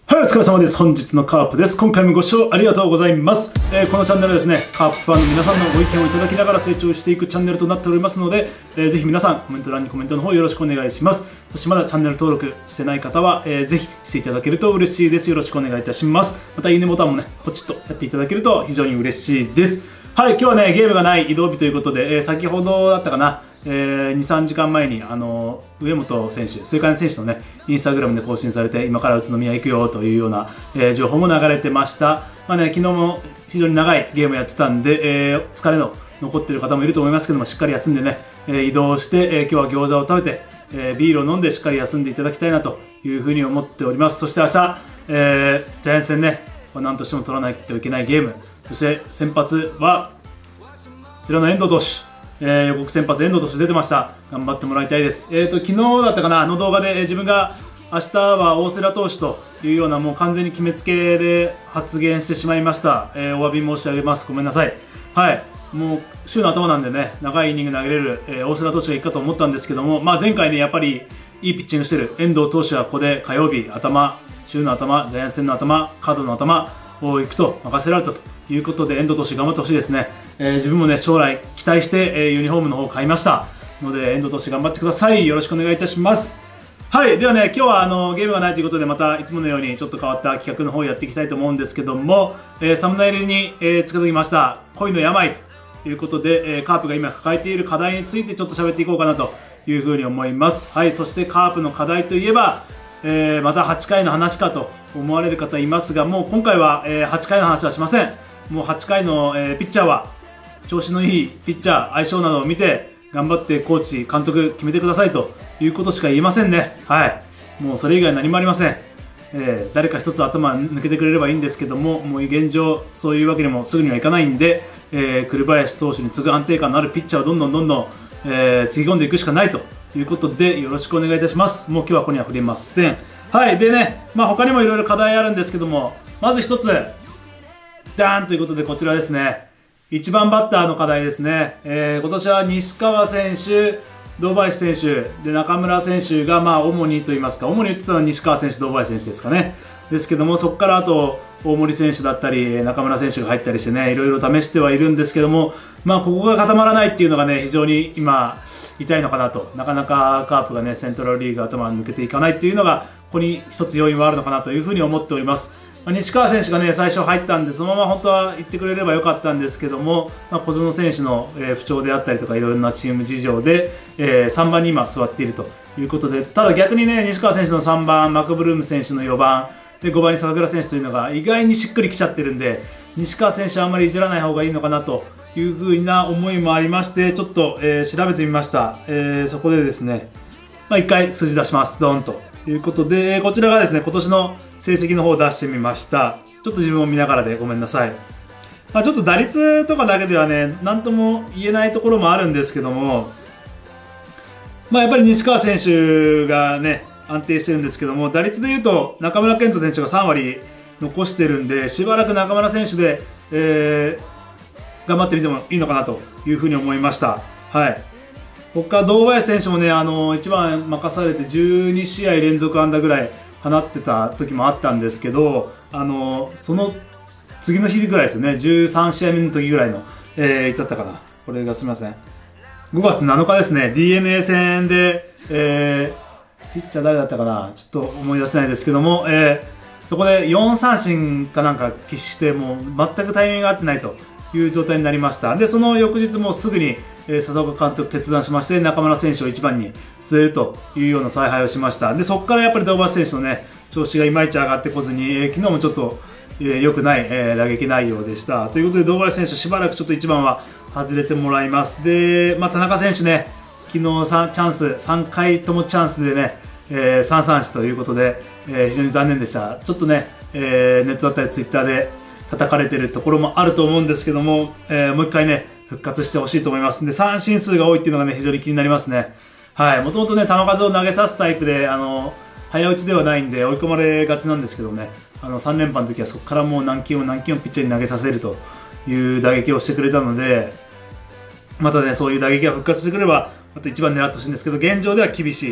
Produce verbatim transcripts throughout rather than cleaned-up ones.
はい、お疲れ様です。本日のカープです。今回もご視聴ありがとうございます。えー、このチャンネルはですね、カープファンの皆さんのご意見をいただきながら成長していくチャンネルとなっておりますので、えー、ぜひ皆さんコメント欄にコメントの方よろしくお願いします。そしてまだチャンネル登録してない方は、えー、ぜひしていただけると嬉しいです。よろしくお願いいたします。またいいねボタンもね、ポチッとやっていただけると非常に嬉しいです。はい、今日はね、ゲームがない移動日ということで、えー、先ほどだったかな、えー、にさんじかんまえに、あのー、上本選手、末金選手のね、インスタグラムで更新されて、今から宇都宮行くよというような、えー、情報も流れてました。まあね、昨日も非常に長いゲームやってたんで、えー、疲れの残っている方もいると思いますけども、しっかり休んでね、えー、移動して、えー、今日は餃子を食べて、えー、ビールを飲んでしっかり休んでいただきたいなというふうに思っております。そして明日、えー、ジャイアンツ戦ね、何としても取らないといけないゲーム、そして先発は、こちらの遠藤投手。えー、予告先発、遠藤投手出てました。頑張ってもらいたいです。えーと、昨日だったかな、あの動画で、えー、自分が明日は大瀬良投手というようなもう完全に決めつけで発言してしまいました。えー、お詫び申し上げます。ごめんなさい。はい。もう、週の頭なんでね、長いイニング投げれる、えー、大瀬良投手がいいかと思ったんですけども、まあ前回ね、やっぱりいいピッチングしてる遠藤投手はここで火曜日、頭、週の頭、ジャイアンツ戦の頭、カードの頭を行くと任せられたということで、遠藤投手頑張ってほしいですね。えー、自分もね、将来期待して、えー、ユニフォームの方を買いましたので、遠藤投手頑張ってください。よろしくお願いいたします。はい、ではね、今日はあのゲームがないということで、またいつものようにちょっと変わった企画の方をやっていきたいと思うんですけども、えー、サムネイルに、えー、つけときました恋の病ということで、えー、カープが今抱えている課題についてちょっと喋っていこうかなというふうに思います。はい、そしてカープの課題といえば、えー、またはちかいの話かと思われる方いますが、もう今回は、えー、はちかいの話はしません。もうはちかいの、えー、ピッチャーは調子のいいピッチャー、相性などを見て頑張ってコーチ、監督決めてくださいということしか言いませんね。はい。もうそれ以外何もありません。えー、誰か一つ頭抜けてくれればいいんですけども、もう現状そういうわけにもすぐにはいかないんで、えー、栗林投手に次ぐ安定感のあるピッチャーをどんどんどんどん、えー、つぎ込んでいくしかないということでよろしくお願いいたします。もう今日はここには触れません。はい。でね、まあ他にもいろいろ課題あるんですけども、まず一つ、ダーンということでこちらですね。いちばんバッターの課題ですね。えー、今年は西川選手、堂林選手、で中村選手がまあ主にと言いますか、主に言ってたのは西川選手、堂林選手ですかね。ですけども、そこからあと大森選手だったり、中村選手が入ったりしてね、いろいろ試してはいるんですけども、まあここが固まらないっていうのがね、非常に今、痛いのかなと。なかなかカープがね、セントラルリーグ頭抜けていかないっていうのが、ここに一つ要因はあるのかなというふうに思っております。西川選手がね、最初入ったんで、そのまま本当は行ってくれればよかったんですけども、まあ、小園選手の、えー、不調であったりとか、いろいろなチーム事情で、えー、さんばんに今座っているということで、ただ逆にね、西川選手のさんばん、マクブルーム選手のよばん、でごばんに坂倉選手というのが意外にしっくりきちゃってるんで、西川選手はあんまりいじらない方がいいのかなというふうな思いもありまして、ちょっと、えー、調べてみました。えー、そこでですね、まあ、いっかい数字出します。ドーンということで、こちらがですね、今年の成績の方を出してみました。ちょっと自分を見ながらでごめんなさい。まあ、ちょっと打率とかだけではね、なんとも言えないところもあるんですけども、まあ、やっぱり西川選手がね、安定してるんですけども、打率でいうと中村健人選手がさんわり残してるんで、しばらく中村選手で、えー、頑張ってみてもいいのかなというふうに思いました。はい。他、堂林選手もね、あの、いちばん任されてじゅうにしあい連続安打ぐらい放ってた時もあったんですけど、あの、その次の日ぐらいですよね、じゅうさんしあいめの時ぐらいの、えー、いつだったかな。これがすみません。ごがつなのかですね、ディーエヌエー 戦で、えー、ピッチャー誰だったかな、ちょっと思い出せないですけども、えー、そこでよんさんしんかなんか喫して、もう全くタイミングが合ってないという状態になりました。で、その翌日もすぐに、えー、佐々岡監督決断しまして、中村選手をいちばんに据えるというような采配をしました。で、そこからやっぱり堂林選手のね、調子がいまいち上がってこずに、えー、昨日もちょっと良、えー、くない、えー、打撃内容でした。ということで、堂林選手しばらくちょっといちばんは外れてもらいます。で、まあ、田中選手ね、昨日さチャンス、さんかいともチャンスでね、えー、さんさんしということで、えー、非常に残念でした。ちょっとね、えー、ネットだったりツイッターで叩かれてるところもあると思うんですけども、えー、もう一回ね、復活してほしいと思いますんで、三振数が多いっていうのがね、非常に気になりますね。はい。もともとね、球数を投げさすタイプで、あの、早打ちではないんで追い込まれがちなんですけどね、あのさん連覇の時はそこからもう何球も何球もピッチャーに投げさせるという打撃をしてくれたので、またね、そういう打撃が復活してくれば、またいちばん狙ってほしいんですけど、現状では厳しい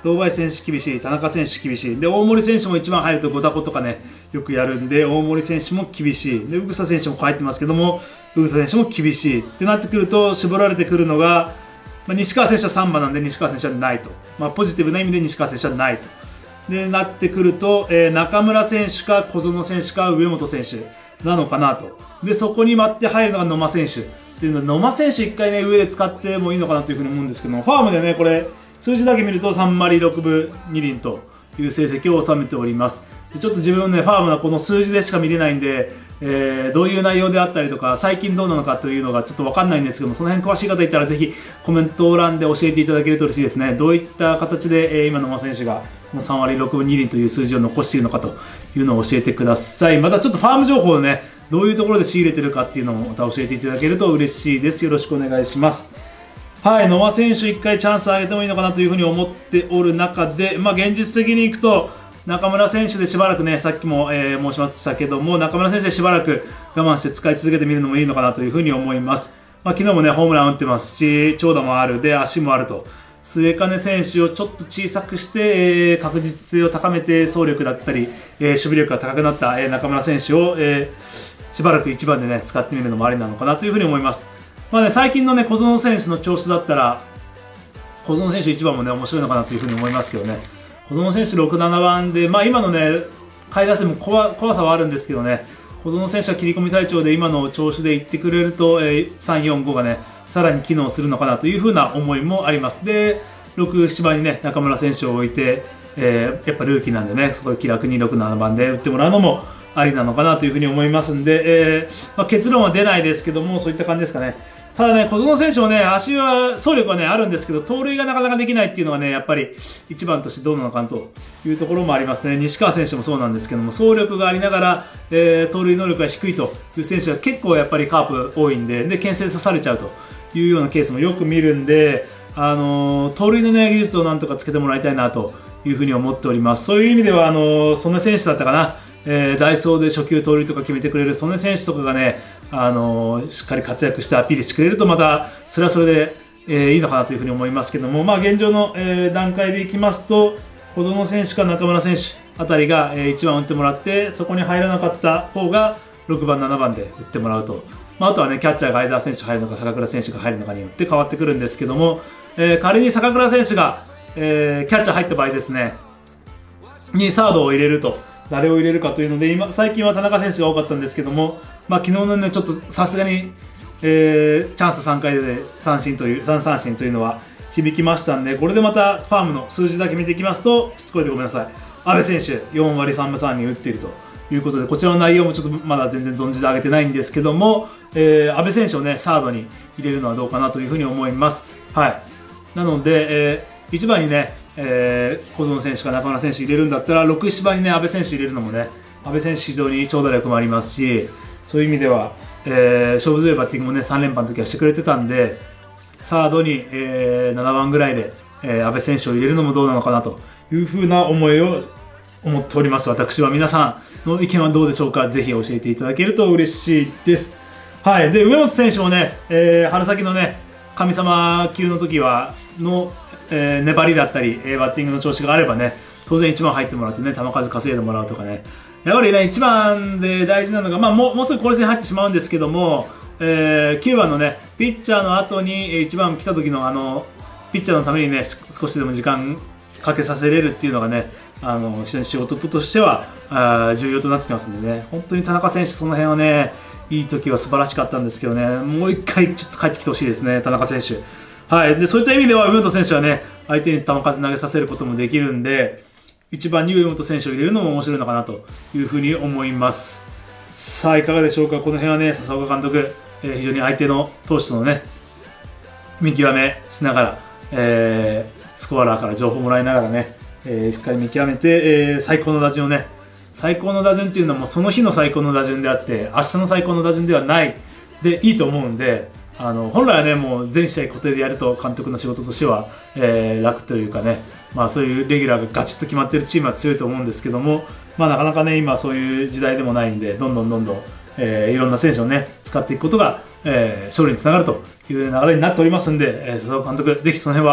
堂林選手厳しい、田中選手厳しい、で大森選手もいちばん入るとごタコとかねよくやるんで、大森選手も厳しい、で宇草選手も入ってますけども、宇草選手も厳しいってなってくると、絞られてくるのが、まあ、西川選手はさんばんなんで西川選手はないと、まあ、ポジティブな意味で西川選手はないとでなってくると、えー、中村選手か小園選手か上本選手なのかなと。でそこに待って入るのが野間選手っていうので、野間選手いっかいね上で使ってもいいのかなというふうに思うんですけども、ファームでねこれ数字だけ見るとさん割ろくぶに厘という成績を収めております。でちょっと自分のねファームのこの数字でしか見れないんで、えー、どういう内容であったりとか最近どうなのかというのがちょっと分かんないんですけども、その辺詳しい方いたらぜひコメント欄で教えていただけると嬉しいですね。どういった形で、えー、今野間選手がこのさん割ろくぶに厘という数字を残しているのかというのを教えてください。またちょっとファーム情報をねどういうところで仕入れてるかっていうのもまた教えていただけると嬉しいです。よろしくお願いします。はい、野間選手いっかいチャンスあげてもいいのかなというふうに思っておる中で、まあ、現実的にいくと中村選手でしばらくね、さっきも、えー、申しましたけども、中村選手でしばらく我慢して使い続けてみるのもいいのかなというふうに思います。まあ、昨日もねホームラン打ってますし、長打もあるで足もあると、末金選手をちょっと小さくして、えー、確実性を高めて走力だったり、えー、守備力が高くなった、えー、中村選手を、えー、しばらくいちばんでね使ってみるのもありなのかなというふうに思います。まあね、最近のね小園選手の調子だったら小園選手いちばんもね面白いのかなというふうに思いますけどね。小園選手ろく、ななばんで、まあ、今のね下位打線も怖、怖さはあるんですけどね、小園選手は切り込み隊長で今の調子でいってくれると、えー、さん、よん、ごがねさらに機能するのかなというふうな思いもあります。でろく、ななばんにね中村選手を置いて、えー、やっぱルーキーなんでねそこで気楽にろく、ななばんで打ってもらうのもありなのかなというふうに思いますんで、えーまあ、結論は出ないですけどもそういった感じですかね。ただね、小園選手もね、足は、走力はね、あるんですけど、盗塁がなかなかできないっていうのがね、やっぱり一番としてどうなのかなというところもありますね。西川選手もそうなんですけども、走力がありながら、えー、盗塁能力が低いという選手が結構やっぱりカープ多いんで、で、牽制刺されちゃうというようなケースもよく見るんで、あのー、盗塁のね、技術をなんとかつけてもらいたいなというふうに思っております。そういう意味では、あのー、曽根選手だったかな。えー、ダイソーで初球盗塁とか決めてくれる曽根選手とかがね、あのー、しっかり活躍してアピールしてくれるとまたそれはそれで、えー、いいのかなというふうに思いますけども、まあ、現状の、えー、段階でいきますと小園選手か中村選手あたりが、えー、いちばん打ってもらってそこに入らなかった方がろくばんななばんで打ってもらうと、まあ、あとはねキャッチャーが相澤選手入るのか坂倉選手が入るのかによって変わってくるんですけども、えー、仮に坂倉選手が、えー、キャッチャー入った場合ですねにサードを入れると。誰を入れるかというので今最近は田中選手が多かったんですけども、まあ、昨日のねちょっとさすがに、えー、チャンスさんかいで三振というさん三振というのは響きましたんで、これでまたファームの数字だけ見ていきますとしつこいでごめんなさい、阿部選手よん割さんぶさん厘打っているということで、こちらの内容もちょっとまだ全然存じ上げてないんですけども、えー、阿部選手をねサードに入れるのはどうかなというふうに思います。はい、なので、えー、いちばんにねえー、小園選手か中村選手入れるんだったらろく、ななばんにね阿部選手入れるのもね、阿部選手非常に長打力もありますし、そういう意味では、えー、勝負強いバッティングもねさん連覇の時はしてくれてたんで、サードに、えー、ななばんぐらいで、えー、阿部選手を入れるのもどうなのかなというふうな思いを思っております。私は皆さんの意見はどうでしょうか。ぜひ教えていただけると嬉しいです。はい、で上本選手もね、えー、春先のね神様級の時はのえー、粘りだったり、えー、バッティングの調子があればね当然いちばん入ってもらってね球数稼いでもらうとかね、やっぱりねいちばんで大事なのが、まあ、もうもうすぐこれに入ってしまうんですけども、えー、きゅうばんのねピッチャーの後にいちばん来た時のあのピッチャーのためにね少しでも時間かけさせれるっていうのがねあの非常に仕事としてはあ重要となってきますんでね、本当に田中選手その辺はねいい時は素晴らしかったんですけどね、もう一回ちょっと帰ってきてほしいですね田中選手。はい、でそういった意味では上本選手はね相手に球数投げさせることもできるんでいちばんに上本選手を入れるのも面白いのかなというふうに思います。さあいかがでしょうか。この辺はね笹岡監督、えー、非常に相手の投手とのね見極めしながら、えー、スコアラーから情報をもらいながらね、えー、しっかり見極めて、えー、最高の打順をね最高の打順っていうのはもうその日の最高の打順であって明日の最高の打順ではないでいいと思うんで、あの本来はねもう全試合固定でやると監督の仕事としては、えー、楽というかね、まあ、そういうレギュラーがガチッと決まっているチームは強いと思うんですけども、まあ、なかなかね今そういう時代でもないんでどんどんどんどん、えー、いろんな選手をね使っていくことが、えー、勝利につながるという流れになっておりますんで、えー、佐藤監督ぜひその辺は、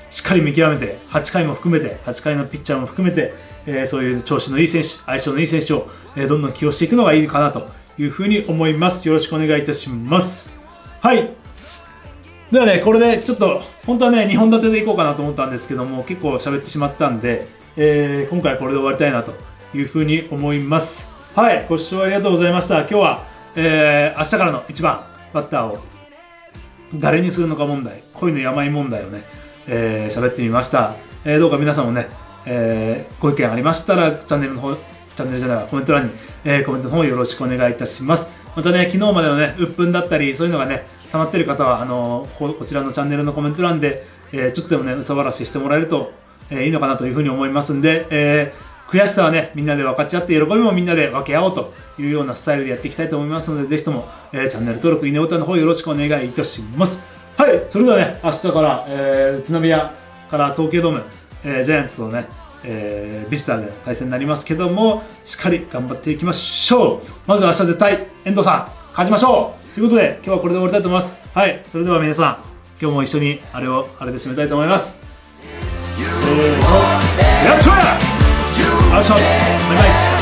しっかり見極めて、はちかいも含めて、はちかいのピッチャーも含めて、えー、そういう調子のいい選手、相性のいい選手を、えー、どんどん起用していくのがいいかなというふうに思います。よろしくお願いいたします。はい。ではね、これでちょっと、本当はね、にほん立てでいこうかなと思ったんですけども、結構喋ってしまったんで、えー、今回はこれで終わりたいなというふうに思います。はい、ご視聴ありがとうございました。今日は、えー、明日からのいちばんバッターを誰にするのか問題、恋の病問題をね、えー、喋ってみました。えー、どうか皆さんもね、えー、ご意見ありましたら、チャンネルの方、チャンネルじゃない、コメント欄に、えー、コメントの方よろしくお願いいたします。またね、昨日までのね、鬱憤だったり、そういうのがね、溜まってる方は、あのー、こちらのチャンネルのコメント欄で、えー、ちょっとでもね、うさばらししてもらえると、えー、いいのかなというふうに思いますんで、えー、悔しさはね、みんなで分かち合って、喜びもみんなで分け合おうというようなスタイルでやっていきたいと思いますので、ぜひとも、えー、チャンネル登録、いいねボタンの方よろしくお願いいたします。はい、それではね、明日から、えー、宇都宮から東京ドーム、えー、ジャイアンツとね、えー、ビジターで対戦になりますけども、しっかり頑張っていきましょう。まずは明日絶対、遠藤さん、勝ちましょうということで、今日はこれで終わりたいと思います。はい、それでは皆さん、今日も一緒にあれを、あれで締めたいと思います。せーの、やっちゃえ！よいしょ、バイバイ。